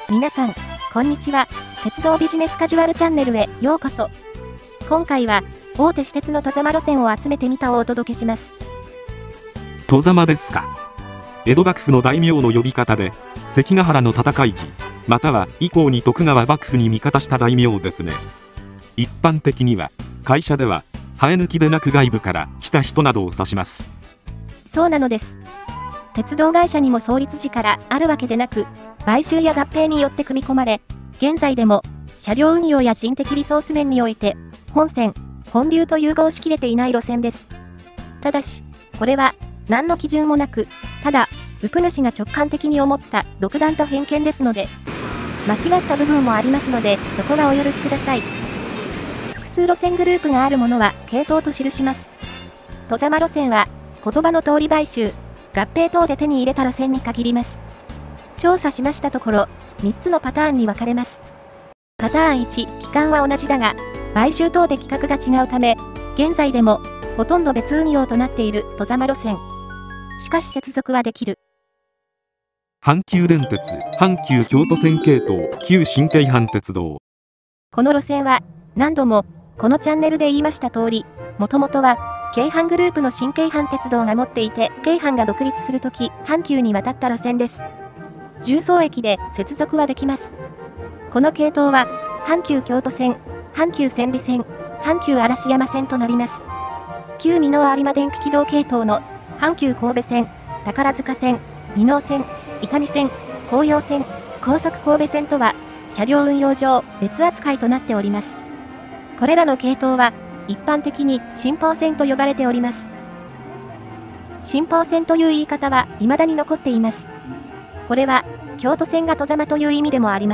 皆さん、こんにちは。鉄道ビジネスカジュアルチャンネルへようこそ。今回は、大手私鉄の外様路線を集めてみたをお届けします。 外様ですか。江戸幕府の大名の呼び方で、関ヶ原の戦い時、または以降に徳川幕府に味方した大名ですね。一般的には、会社では、生え抜きでなく外部から来た人などを指します。 そうなのです。鉄道会社にも創立時からあるわけでなく、買収や合併によって組み込まれ、現在でも車両運用や人的リソース面において、本線、本流と融合しきれていない路線です。ただし、これは何の基準もなく、ただ、ウプ主が直感的に思った独断と偏見ですので、間違った部分もありますので、そこはお許しください。複数路線グループがあるものは系統と記します。外様路線は、言葉の通り買収、合併等で手に入れた路線に限ります。調査しましたところ、3つのパターンに分かれます。パターン1、期間は同じだが、買収等で規格が違うため、現在でも、ほとんど別運用となっている外様路線。しかし接続はできる。 阪急電鉄、阪急京都線系統、旧新京阪鉄道。 この路線は、何度も、このチャンネルで言いました通り、もともとは、京阪グループの新京阪鉄道が持っていて、京阪が独立するとき、阪急に渡った路線です。重曹駅で接続はできます。この系統は、阪急京都線、阪急千里線、阪急嵐山線となります。旧美濃有馬電気軌道系統の、阪急神戸線、宝塚線、美濃線、伊丹線、紅葉線、高速神戸線とは、車両運用上、別扱いとなっております。これらの系統は、一般的に新宝線と呼ばれております。新宝線という言い方は未だに残っています。これは、京都線が外様という意味でもあります。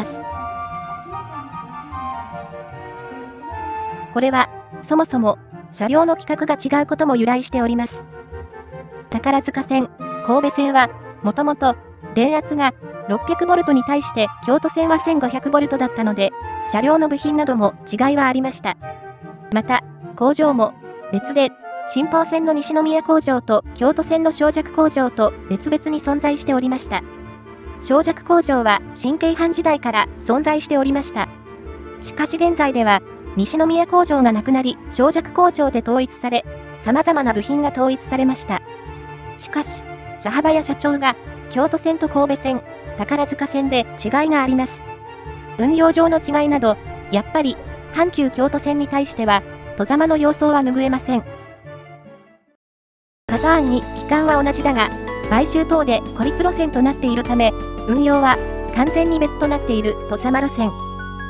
これは、そもそも、車両の規格が違うことも由来しております。宝塚線、神戸線は、もともと、電圧が 600V に対して京都線は 1500V だったので、車両の部品なども違いはありました。また、工場も別で、新宝線の西宮工場と京都線の小尺工場と別々に存在しておりました。小尺工場は新京阪時代から存在しておりました。しかし現在では、西宮工場がなくなり、小尺工場で統一され、様々な部品が統一されました。しかし、車幅や社長が、京都線と神戸線、宝塚線で違いがあります。運用上の違いなど、やっぱり、阪急京都線に対しては、外様の様相は拭えません。パターン2、期間は同じだが、買収等で孤立路線となっているため、運用は完全に別となっている外様路線。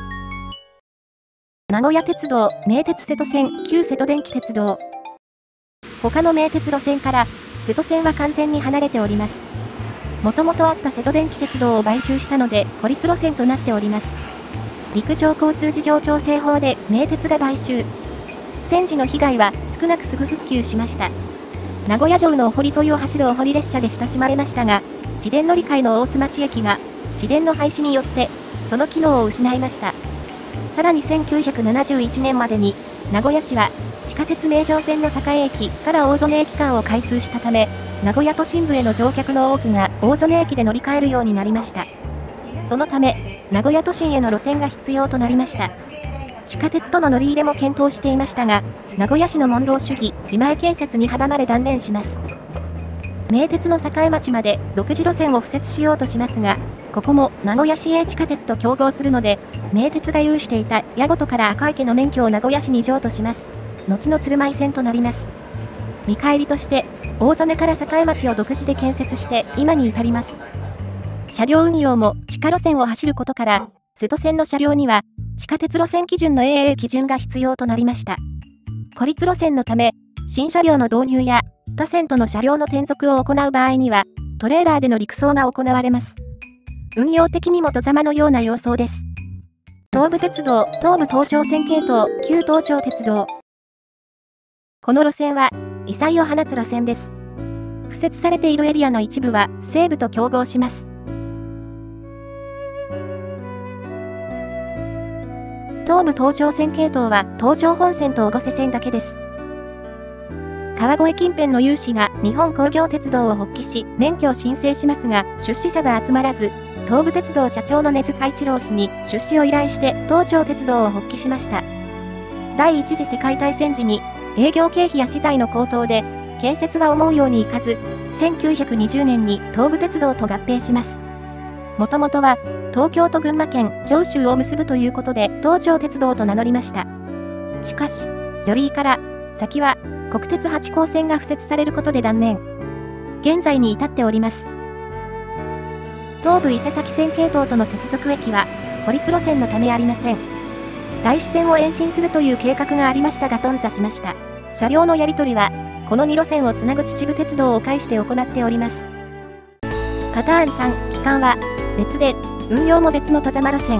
名古屋鉄道、名鉄瀬戸線、旧瀬戸電気鉄道。他の名鉄路線から、瀬戸線は完全に離れております。もともとあった瀬戸電気鉄道を買収したので、孤立路線となっております。陸上交通事業調整法で名鉄が買収。戦時の被害は少なくすぐ復旧しました。名古屋城のお堀沿いを走るお堀列車で親しまれましたが、市電乗り換えの大津町駅が、市電の廃止によって、その機能を失いました。さらに1971年までに、名古屋市は、地下鉄名城線の栄駅から大曽根駅間を開通したため、名古屋都心部への乗客の多くが大曽根駅で乗り換えるようになりました。そのため、名古屋都心への路線が必要となりました。地下鉄との乗り入れも検討していましたが、名古屋市のモンロー主義、自前建設に阻まれ断念します。名鉄の栄町まで独自路線を敷設しようとしますが、ここも名古屋市営地下鉄と競合するので、名鉄が有していた矢事から赤池の免許を名古屋市に譲渡します。後の鶴舞線となります。見返りとして、大曽根から栄町を独自で建設して今に至ります。車両運用も地下路線を走ることから、瀬戸線の車両には、地下鉄路線基準の AA 基準が必要となりました。孤立路線のため、新車両の導入や、他線との車両の転属を行う場合には、トレーラーでの陸送が行われます。運用的にも外様のような様相です。東武鉄道、東武東上線系統、旧東上鉄道。この路線は、異彩を放つ路線です。敷設されているエリアの一部は、西武と競合します。東武東上線系統は東上本線と越生線だけです。川越近辺の有志が日本工業鉄道を発起し、免許を申請しますが、出資者が集まらず、 東武鉄道社長の根塚一郎氏に出資を依頼して東長鉄道を発起しました。第一次世界大戦時に営業経費や資材の高騰で建設は思うようにいかず、1920年に東武鉄道と合併します。もともとは東京と群馬県上州を結ぶということで東長鉄道と名乗りました。しかし、寄居から先は国鉄八高線が敷設されることで断念。現在に至っております。東武伊勢崎線系統との接続駅は孤立路線のためありません。大師線を延伸するという計画がありましたが頓挫しました。車両のやり取りはこの2路線をつなぐ秩父鉄道を介して行っております。パターン3、期間は別で、運用も別の外様路線。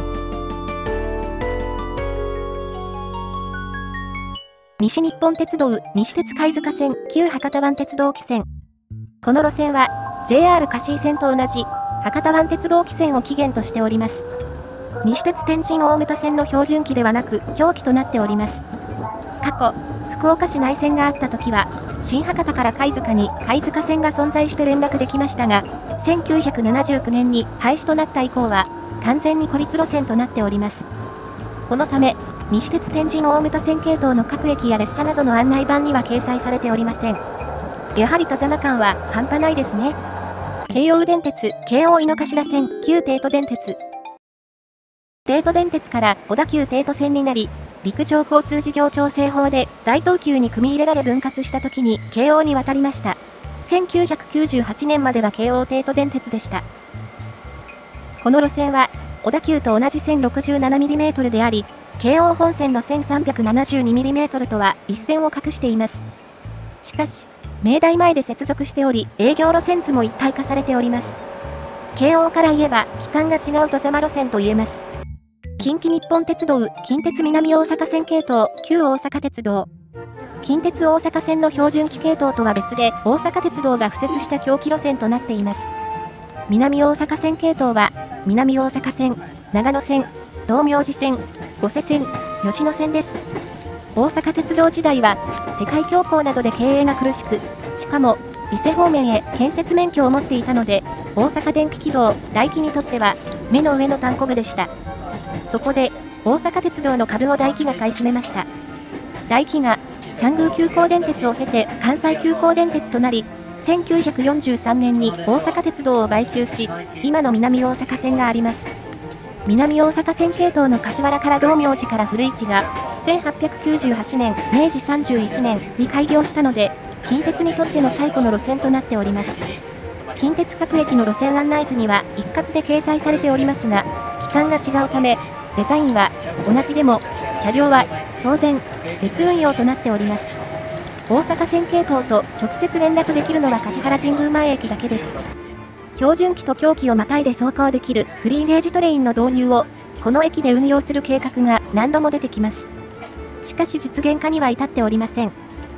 西日本鉄道西鉄貝塚線旧博多湾鉄道汽船。この路線は JR 香椎線と同じ博多湾鉄道汽船を起源としております。西鉄天神大牟田線の標準機ではなく表記となっております。過去、福岡市内線があった時は、新博多から貝塚に貝塚線が存在して連絡できましたが、1979年に廃止となった以降は、完全に孤立路線となっております。このため、西鉄天神大牟田線系統の各駅や列車などの案内板には掲載されておりません。やはり外様感は半端ないですね。京王電鉄、京王井の頭線、旧帝都電鉄。帝都電鉄から小田急帝都線になり、陸上交通事業調整法で大東急に組み入れられ分割した時に京王に渡りました。1998年までは京王帝都電鉄でした。この路線は小田急と同じ 1067mm であり、京王本線の 1372mm とは一線を画しています。しかし、明大前で接続しており、営業路線図も一体化されております。京王から言えば、期間が違う外様路線と言えます。近畿日本鉄道、近鉄南大阪線系統、旧大阪鉄道。近鉄大阪線の標準機系統とは別で、大阪鉄道が敷設した狭軌路線となっています。南大阪線系統は、南大阪線、長野線、道明寺線、御所線、吉野線です。大阪鉄道時代は、世界恐慌などで経営が苦しく、しかも、伊勢方面へ建設免許を持っていたので、大阪電気軌道、大気にとっては、目の上のたんこぶでした。そこで、大阪鉄道の株を大気が買い占めました。大気が、三宮急行電鉄を経て関西急行電鉄となり、1943年に大阪鉄道を買収し、今の南大阪線があります。南大阪線系統の柏原から道明寺から古市が、1898年、明治31年に開業したので、近鉄にとっての最古の路線となっております。近鉄各駅の路線案内図には一括で掲載されておりますが、期間が違うため、デザインは同じでも、車両は当然別運用となっております。大阪線系統と直接連絡できるのは橿原神宮前駅だけです。標準機と狭機をまたいで走行できるフリーゲージトレインの導入を、この駅で運用する計画が何度も出てきます。しかし実現化には至っておりません。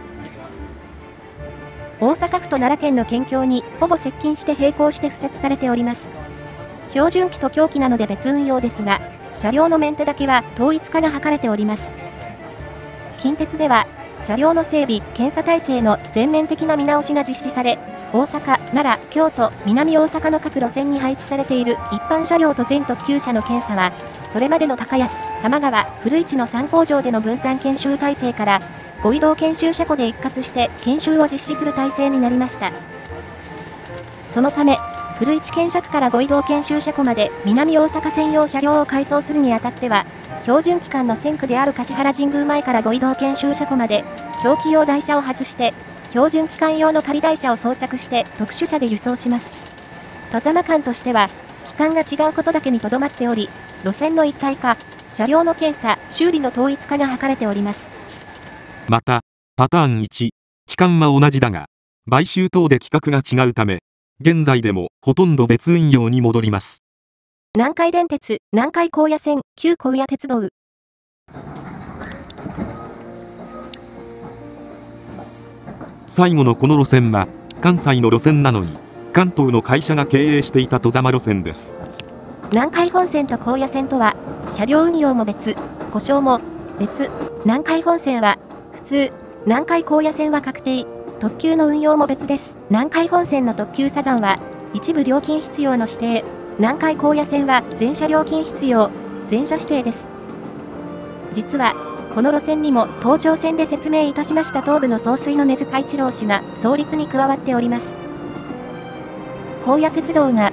大阪府と奈良県の県境にほぼ接近して並行して敷設されております。標準機と狭機なので別運用ですが、車両のメンテだけは統一化が図れております。近鉄では、車両の整備・検査体制の全面的な見直しが実施され、大阪、奈良、京都、南大阪の各路線に配置されている一般車両と全特急車の検査は、それまでの高安、玉川、古市の3工場での分散研修体制から、ご移動研修車庫で一括して研修を実施する体制になりました。そのため、古市検車区からご移動研修車庫まで南大阪専用車両を改装するにあたっては、標準機関の線区である橿原神宮前からご移動研修車庫まで、狭機用台車を外して、標準機関用の仮台車を装着して特殊車で輸送します。外様間としては、機関が違うことだけにとどまっており、路線の一体化、車両の検査、修理の統一化が図れております。 また、パターン1、期間は同じだが、買収等で規格が違うため、現在でもほとんど別運用に戻ります。 南海電鉄、南海高野線、旧高野鉄道。 最後のこの路線は、関西の路線なのに、関東の会社が経営していた外様路線です。 南海本線と高野線とは、車両運用も別、故障も別。南海本線は、普通、南海高野線は確定、特急の運用も別です。南海本線の特急サザンは、一部料金必要の指定、 南海高野線は全車料金必要、全車指定です。実は、この路線にも東上線で説明いたしました東部の総帥の根塚一郎氏が創立に加わっております。高野鉄道が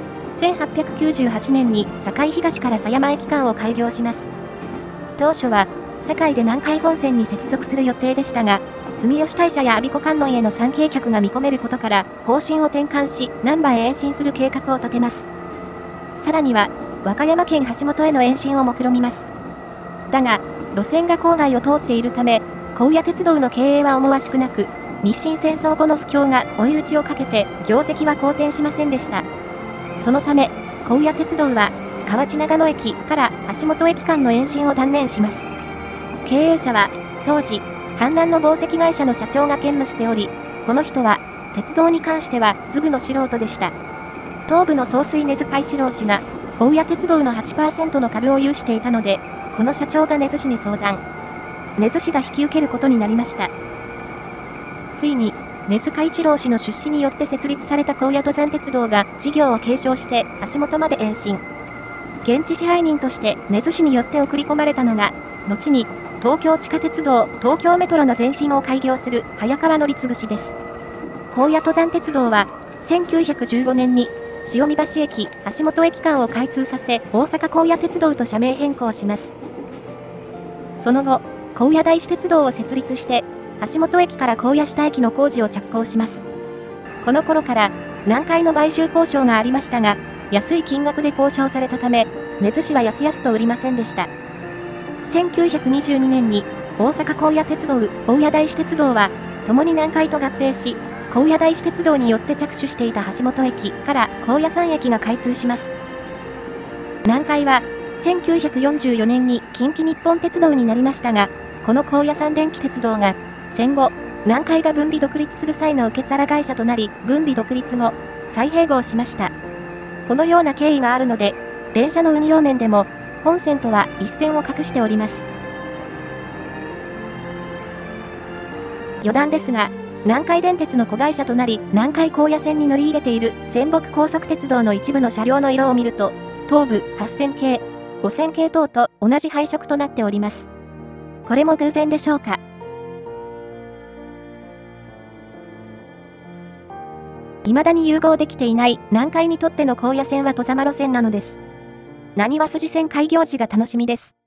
1898年に堺東から狭山駅間を開業します。当初は、堺で南海本線に接続する予定でしたが、住吉大社や我孫子観音への参詣客が見込めることから、方針を転換し、難波へ延伸する計画を立てます。さらには、和歌山県橋本への延伸を目論みます。だが、路線が郊外を通っているため、高野鉄道の経営は思わしくなく、日清戦争後の不況が追い打ちをかけて、業績は好転しませんでした。そのため、高野鉄道は、河内長野駅から橋本駅間の延伸を断念します。経営者は、当時、阪南の紡績会社の社長が兼務しており、この人は、鉄道に関しては、ずぶの素人でした。東部の総帥根塚一郎氏が、高野鉄道の 8% の株を有していたので、この社長が根津氏に相談。根津氏が引き受けることになりました。ついに、根塚一郎氏の出資によって設立された高野登山鉄道が事業を継承して橋本まで延伸。現地支配人として根津氏によって送り込まれたのが、後に東京地下鉄道、東京メトロの前身を開業する早川乗次氏です。高野登山鉄道は、1915年に塩見橋駅、橋本駅間を開通させ、大阪高野鉄道と社名変更します。その後、高野大師鉄道を設立して、橋本駅から高野下駅の工事を着工します。この頃から、南海の買収交渉がありましたが、安い金額で交渉されたため、根津氏は安々と売りませんでした。1922年に、大阪高野鉄道、高野大師鉄道は、共に南海と合併し、高野大師鉄道によって着手していた橋本駅から高野山駅が開通します。南海は、1944年に近畿日本鉄道になりましたが、この高野山電気鉄道が、戦後、南海が分離独立する際の受け皿会社となり、分離独立後、再併合しました。このような経緯があるので、電車の運用面でも、本線とは一線を画しております。余談ですが、南海電鉄の子会社となり、南海高野線に乗り入れている泉北高速鉄道の一部の車両の色を見ると、東部8000系、5000系等と同じ配色となっております。これも偶然でしょうか。未だに融合できていない南海にとっての高野線は外様路線なのです。なにわ筋線開業時が楽しみです。